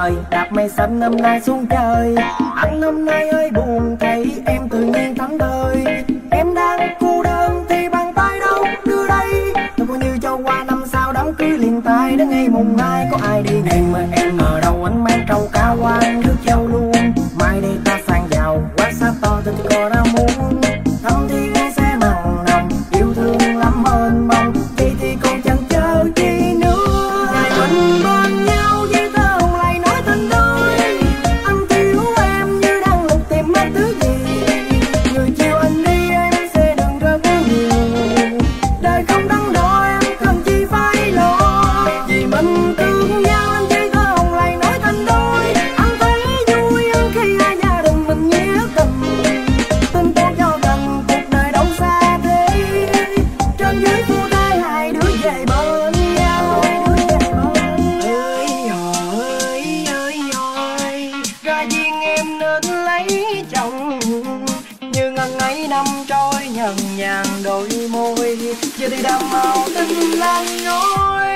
trời, đạp mây xanh năm nay xuống trời. Anh hôm nay ơi buồn thấy em tự nhiên thẫn thơi. Em đang cô đơn thì bàn tay đâu đưa đây. Tôi coi như cho qua năm sau đám cưới liền tay. Đến ngày mùng 2 có ai đi em ở đâu anh mang trâu cá qua nước châu luôn. Mai đây ta sang giàu quá xa to tôi có ra muốn. Thăm thì nghe sẽ nồng nồng yêu thương lắm ơn mong. Vậy thì còn chẳng chờ chi nữa. Ngày mình bên nhau với tơ hồng lại nói tình đôi. Anh thiếu em như đang lục tìm mất thứ gì. Người chiều anh đi em sẽ đừng rất nhiều. Đời không đắn đo em cần chi phải lo. Vì mình thương nhau anh với tơ hồng lại nói tình đôi. Anh thấy vui hơn khi hai gia đình mình nghĩa tình. Tin tốt cho gần cuộc đời đâu xa thế. Trên dưới phu tay hai đứa về bên nhau. Ơi ơi ra duyên em nên lấy chồng. Như ngần ấy năm trôi nhần nhàn đôi môi. Giờ thì đam màu tình lan ngôi.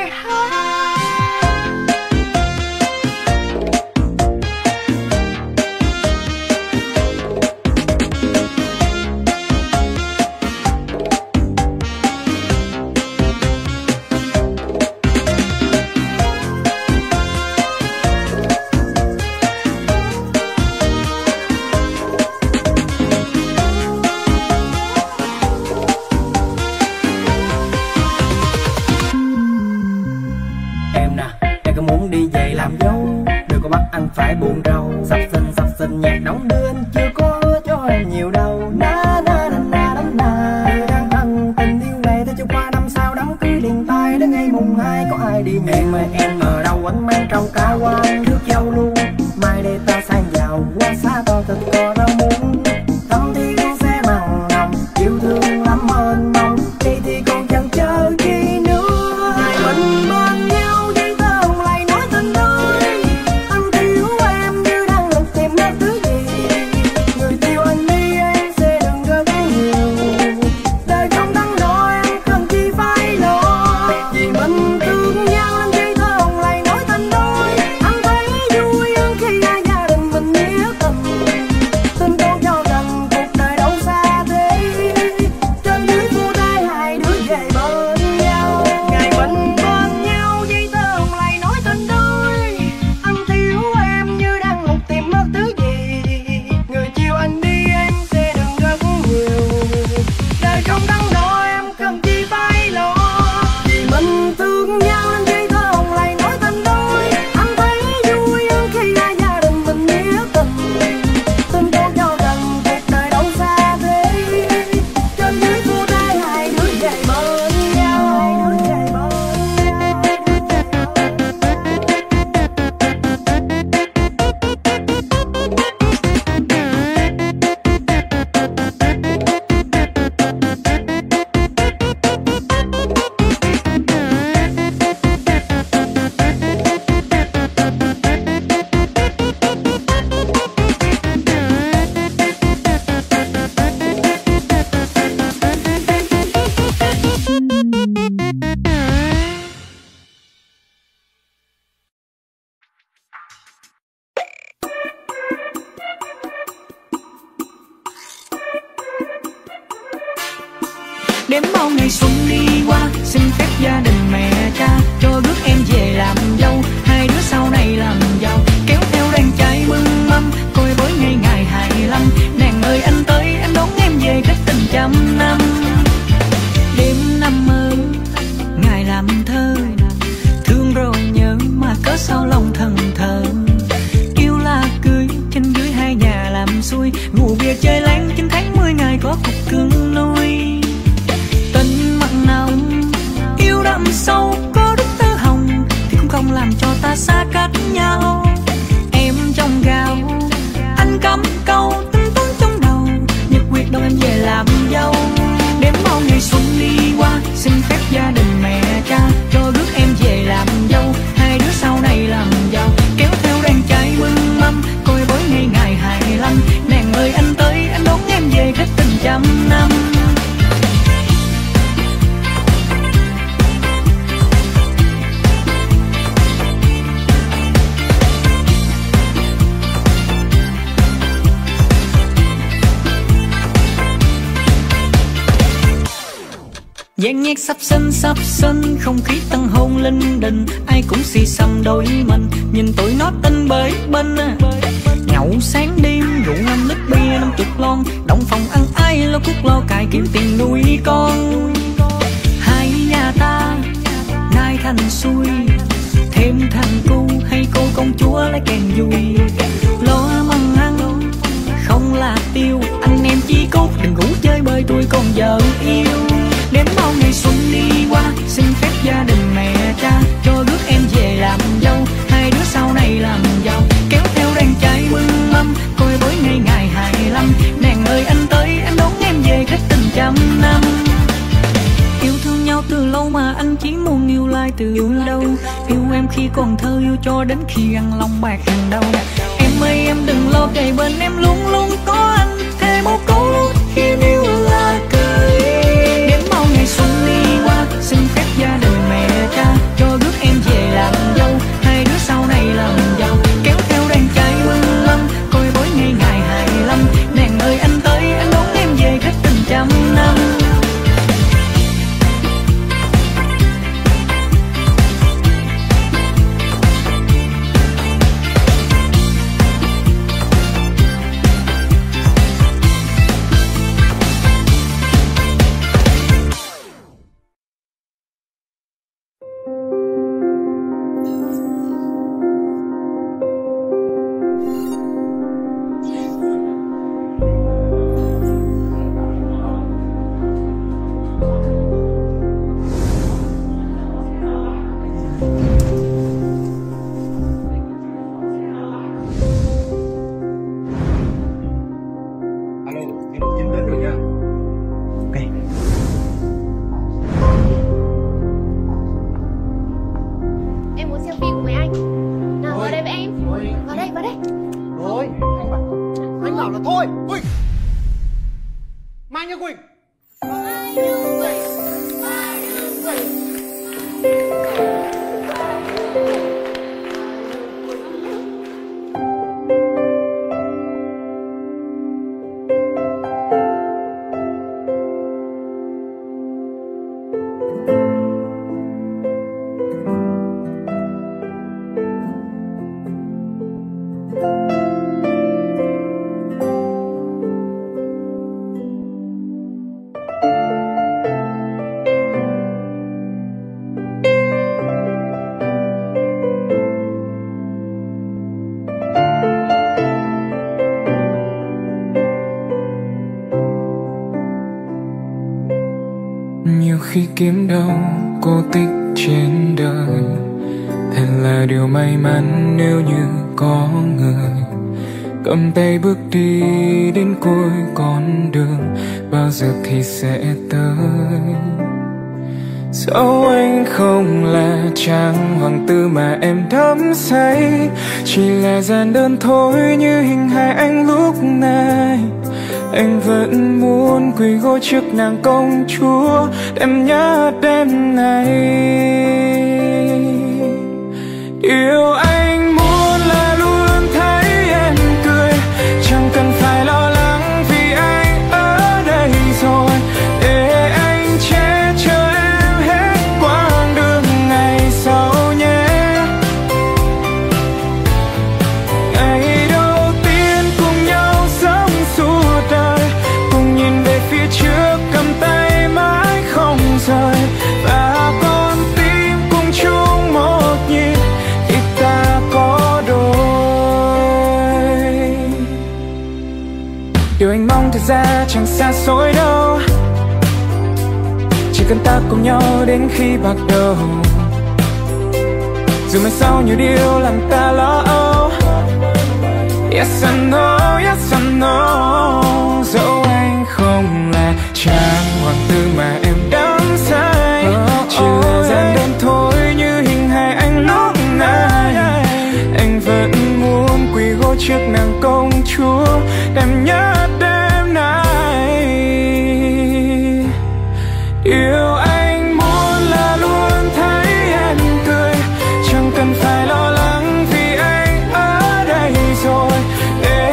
Em có muốn đi về làm dâu. Đừng có bắt anh phải buồn rầu. Sắp xinh nhạc đóng đưa anh chưa có hứa cho em nhiều đâu. Na na na na na na. Đang thân tình yêu này tới cho qua năm sau đám cưới liền tay. Đến ngày mùng 2 có ai đi em ở đâu anh mang trâu cá qua nước châu luôn. Mai đây ta sang giàu quá xa to thật có đâu muốn. Thăm thì con sẽ mặn nồng yêu thương lắm ơn mong. Vậy thì còn chẳng chờ chi nữa. Ngày mình bên nhau với tơ hồng lại nói tình đôi. Anh thiếu em như đang lục tìm mất thứ gì. Người yêu anh đi em sẽ đừng rất nhiều. Đời không đắn đo em cần chi phải lo. Vì mình thương nhau anh với tơ hồng lại nói tình đôi. Anh thấy vui hơn khi hai gia đình mình nghĩa tình. Tin tốt cho gần cuộc đời đâu xa thế. Trên dưới phu tay hai đứa về bên nhau. Ngày mình bên nhau với tơ hồng lại nói tình đôi. Anh thiếu em như đang lục tìm mất thứ gì. Người chiều anh đi em sẽ đừng rất nhiều. Đời không đắn đo em cần chi phải lo. Vì mình thương nhau anh với tơ hồng lại nói tình đôi. Anh thấy vui hơn khi hai gia đình mình nghĩa tình. Tin tốt cho gần cuộc đời đâu xa thế. Trên dưới phu tay hai đứa về bên nhau. Đếm bao ngày xuân đi qua, xin phép gia đình mẹ cha cho rước em về làm dâu. Hai đứa sau này làm giàu, kéo theo đàn trai mừng mâm, coi với ngày ngày 25. Nàng ơi anh tới em đón em về cách tình trăm năm. Đêm năm mơ ngày làm thơ, thương rồi nhớ mà cớ sao lòng thần thờ. Kêu là cưới trên dưới hai nhà làm xuôi, ngủ bia chơi láng 9 tháng 10 ngày có cục cưng nuôi. Tình mặn nồng yêu đậm sâu Dàn nhạc sắp sinh, không khí tăng hôn linh đình. Ai cũng xì xầm đôi mình, nhìn tụi nó tinh bới bên. Nhậu sáng đêm, rượu 5 lít bia 50 lon. Động phòng ăn ai lo cuốc lo cài kiếm tiền nuôi con. Hai nhà ta nay thành xuôi, thêm thằng cu hay cô công chúa lấy kèm vui. Lo măng ăn không là tiêu, anh em chí cốt đừng ngủ chơi bơi tôi còn vợ yêu. Đếm bao ngày xuân đi qua, xin phép gia đình mẹ cha cho rước em về làm dâu. Hai đứa sau này làm giàu, kéo theo đàn trai mừng mâm, coi với ngày ngày 25. Nàng ơi anh tới, anh đón em về khách tình trăm năm. Yêu thương nhau từ lâu mà anh chỉ muốn yêu lại từ đâu. Yêu em khi còn thơ, yêu cho đến khi ăn lòng bạc hàng đầu. Em ơi em đừng lo, kề bên em luôn luôn có anh. Thêm một câu luôn khi yêu là cười. Đến bao ngày xuân đi qua, xin phép gia đình mẹ cha cho rước em về làm dâu. Hai đứa sau này làm giàu, kéo theo đàn trai mừng mâm, coi bối ngày ngày 25. Nàng ơi anh tới, anh đón em về khách tình trăm năm. Khi kiếm đâu cô tích trên đời, thật là điều may mắn nếu như có người cầm tay bước đi đến cuối con đường. Bao giờ thì sẽ tới? Dẫu anh không là chàng hoàng tử mà em đắm say, chỉ là gian đơn thôi như hình hài anh lúc này. Anh vẫn muốn quỳ gối trước nàng công chúa, em nhớ đêm này. Điều anh muốn là luôn thấy em cười, chẳng cần phải lo lắng vì anh ở đây rồi. Để anh che chở em hết quãng đường ngày sau nhé. Ngày đầu tiên cùng nhau sống suốt đời, cùng nhìn về phía trước cầm tay mãi không rời. Và con tim cùng chung một nhịp khi ta có đôi. Điều anh mong thật ra chẳng xa xôi đâu, chỉ cần ta cùng nhau đến khi bạc đầu. Dù mai sau nhiều điều làm ta lo âu. Yes I know, yes I know. Dẫu anh không là chàng hoàng tử mà em đắm say, chỉ là gian đơn thôi như hình hài anh lúc này. Anh vẫn muốn quỳ gối trước nàng công chúa, em nhớ đêm nay. Điều anh muốn là luôn thấy em cười, chẳng cần phải lo lắng vì anh ở đây rồi. Để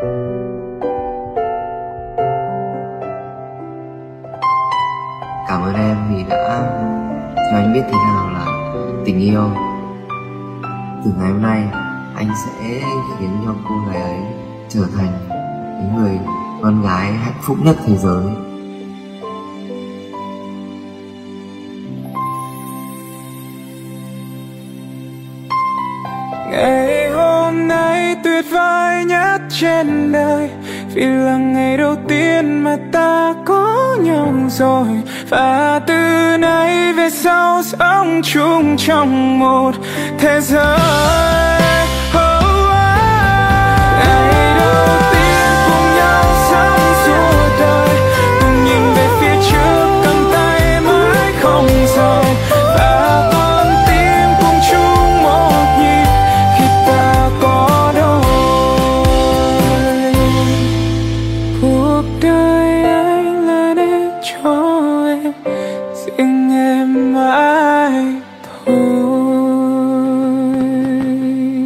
Cảm ơn em vì đã cho anh biết thế nào là tình yêu. Từ ngày hôm nay anh sẽ khiến cho cô gái ấy trở thành những người con gái hạnh phúc nhất thế giới. Ngày hôm nay tuyệt vời nhất trên đời, vì là ngày đầu tiên mà ta có nhau rồi. Và từ nay về sau sống chung trong một thế giới. Ngày đầu tiên cùng nhau sống suốt đời, cùng nhìn về phía trước cầm tay mãi không rời. Và con tim cùng chung một nhịp khi ta có đôi. Cuộc đời anh là để cho em, riêng em mãi thôi.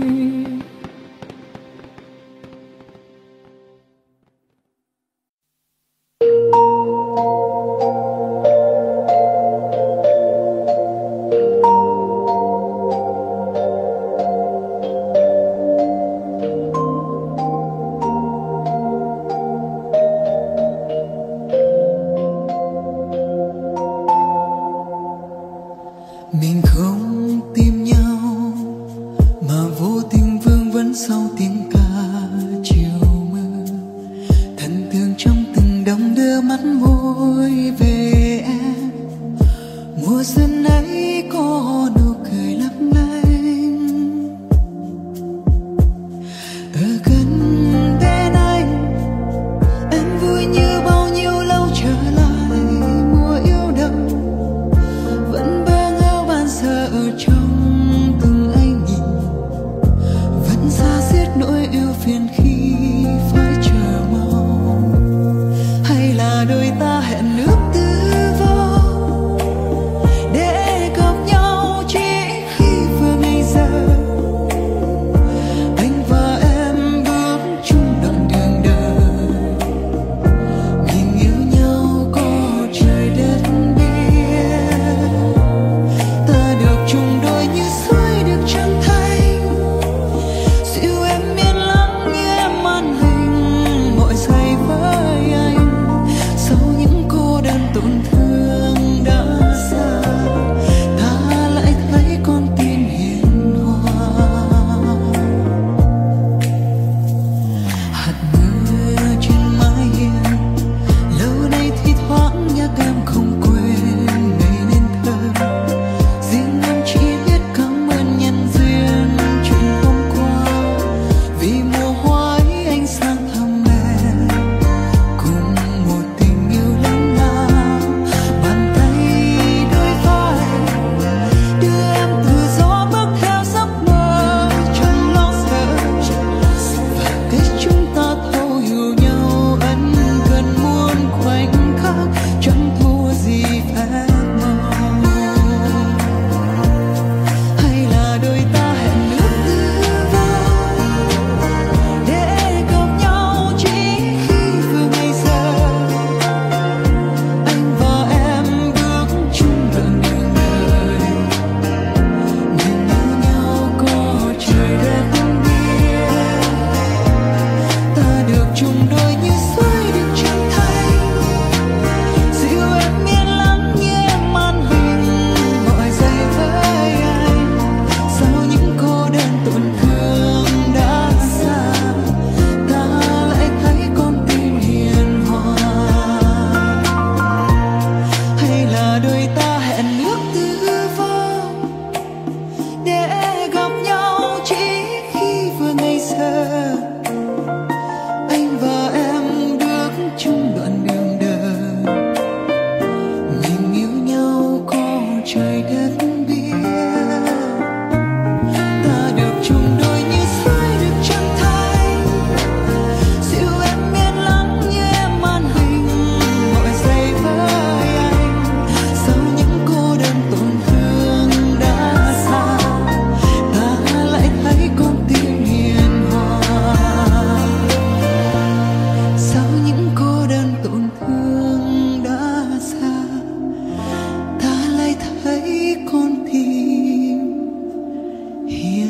hiểu